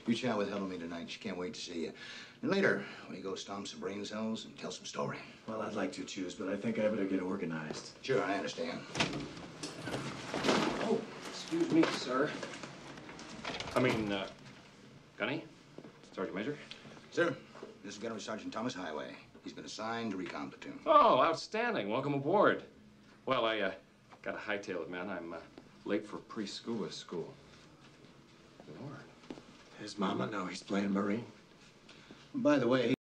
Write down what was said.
You chat with Helen me tonight. She can't wait to see you. And later, when you go stomp some brain cells and tell some story. Well, I'd like to choose, but I think I better get organized. Sure, I understand. Oh, excuse me, sir. Gunny? Sergeant Major? Sir, this is Gunnery Sergeant Thomas Highway. He's been assigned to recon platoon. Oh, outstanding. Welcome aboard. Well, I got to hightail it, man. I'm late for pre-scuba school. Lord. His mama know he's playing Marine. By the way,